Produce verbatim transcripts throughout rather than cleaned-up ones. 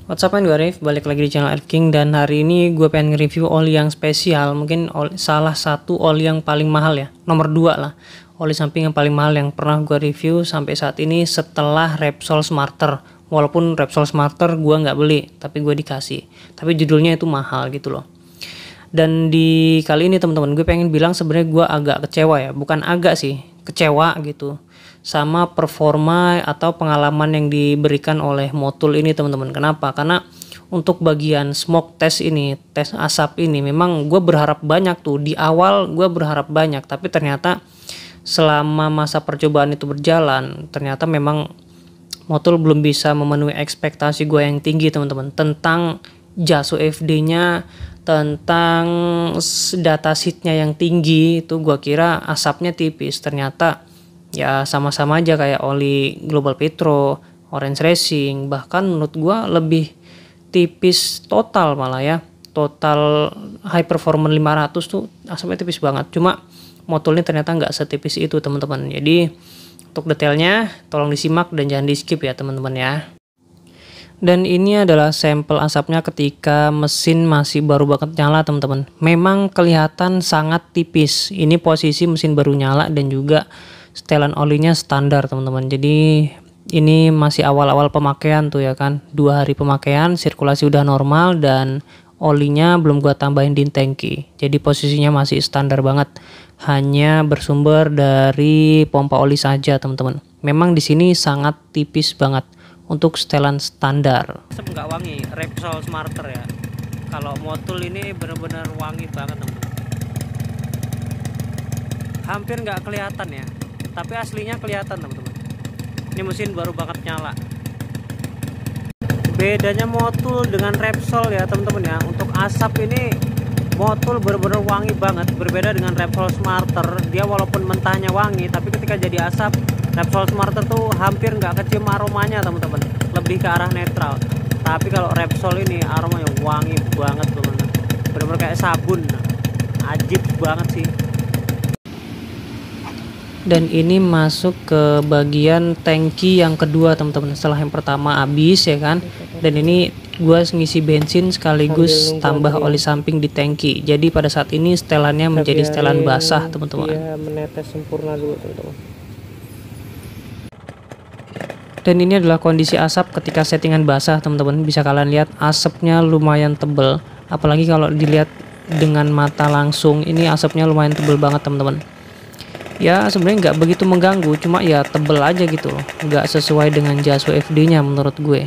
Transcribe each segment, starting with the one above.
What's up, gue Arif, balik lagi di channel Arif King. Dan hari ini gue pengen nge-review oli yang spesial. Mungkin oli, salah satu oli yang paling mahal ya, nomor dua lah. Oli samping yang paling mahal yang pernah gue review sampai saat ini setelah Repsol Smarter. Walaupun Repsol Smarter gue nggak beli, tapi gue dikasih. Tapi judulnya itu mahal gitu loh. Dan di kali ini teman-teman, gue pengen bilang sebenarnya gue agak kecewa ya. Bukan agak sih, kecewa gitu sama performa atau pengalaman yang diberikan oleh Motul ini teman-teman. Kenapa? Karena untuk bagian smoke test ini, tes asap ini, memang gue berharap banyak tuh. Di awal gue berharap banyak, tapi ternyata selama masa percobaan itu berjalan, ternyata memang Motul belum bisa memenuhi ekspektasi gue yang tinggi teman-teman. Tentang jas U F D-nya, tentang data sheet-nya yang tinggi, itu gue kira asapnya tipis. Ternyata ya sama-sama aja kayak oli Global Petro, Orange Racing, bahkan menurut gua lebih tipis total malah ya. Total High Performance lima ratus tuh asapnya tipis banget. Cuma Motul ini ternyata nggak setipis itu teman-teman. Jadi untuk detailnya tolong disimak dan jangan di skip ya teman-teman ya. Dan ini adalah sampel asapnya ketika mesin masih baru banget nyala teman-teman. Memang kelihatan sangat tipis. Ini posisi mesin baru nyala dan juga setelan olinya standar teman-teman. Jadi ini masih awal-awal pemakaian tuh ya kan. Dua hari pemakaian, sirkulasi udah normal dan olinya belum gua tambahin di tangki. Jadi posisinya masih standar banget. Hanya bersumber dari pompa oli saja teman-teman. Memang di sini sangat tipis banget untuk setelan standar. Asap nggak wangi, Repsol Smarter ya. Kalau Motul ini bener-bener wangi banget teman-teman. Hampir nggak kelihatan ya. Tapi aslinya kelihatan teman-teman. Ini mesin baru banget nyala. Bedanya Motul dengan Repsol ya teman-teman ya. Untuk asap ini Motul bener-bener wangi banget. Berbeda dengan Repsol Smarter. Dia walaupun mentahnya wangi, tapi ketika jadi asap, Repsol Smarter tuh hampir nggak kecium aromanya teman-teman. Lebih ke arah netral. Tapi kalau Repsol ini aromanya wangi banget teman-teman. Bener-bener kayak sabun. Ajib banget sih. Dan ini masuk ke bagian tangki yang kedua teman-teman. Setelah yang pertama habis ya kan. Dan ini gua ngisi bensin sekaligus tambah oli samping di tangki. Jadi pada saat ini setelannya menjadi setelan basah teman-teman. Dia menetes sempurna dulu teman-teman. Dan ini adalah kondisi asap ketika settingan basah teman-teman. Bisa kalian lihat asapnya lumayan tebel. Apalagi kalau dilihat dengan mata langsung, ini asapnya lumayan tebel banget teman-teman. Ya sebenarnya nggak begitu mengganggu, cuma ya tebel aja gitu loh, nggak sesuai dengan jas U F D-nya menurut gue.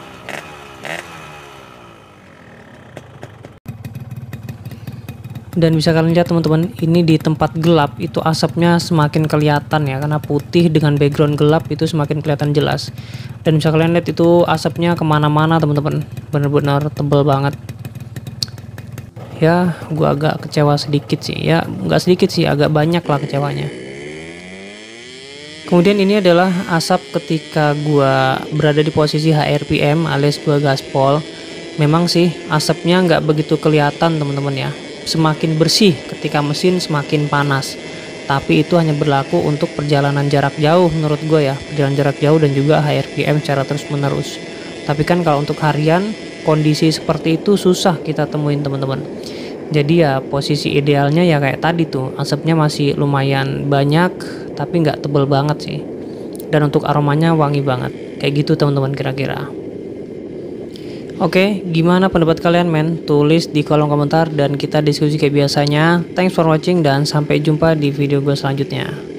Dan bisa kalian lihat teman-teman, ini di tempat gelap itu asapnya semakin kelihatan ya, karena putih dengan background gelap itu semakin kelihatan jelas. Dan bisa kalian lihat itu asapnya kemana-mana teman-teman, bener-bener tebel banget. Ya gua agak kecewa sedikit sih ya, nggak sedikit sih, agak banyak lah kecewanya. Kemudian ini adalah asap ketika gua berada di posisi H R P M alias gua gaspol. Memang sih asapnya nggak begitu kelihatan teman-teman ya. Semakin bersih ketika mesin semakin panas. Tapi itu hanya berlaku untuk perjalanan jarak jauh menurut gue ya. Perjalanan jarak jauh dan juga H R P M secara terus menerus. Tapi kan kalau untuk harian kondisi seperti itu susah kita temuin teman-teman. Jadi ya posisi idealnya ya kayak tadi tuh, asapnya masih lumayan banyak tapi nggak tebel banget sih. Dan untuk aromanya wangi banget. Kayak gitu teman-teman kira-kira. Oke, gimana pendapat kalian men? Tulis di kolom komentar dan kita diskusi kayak biasanya. Thanks for watching dan sampai jumpa di video gue selanjutnya.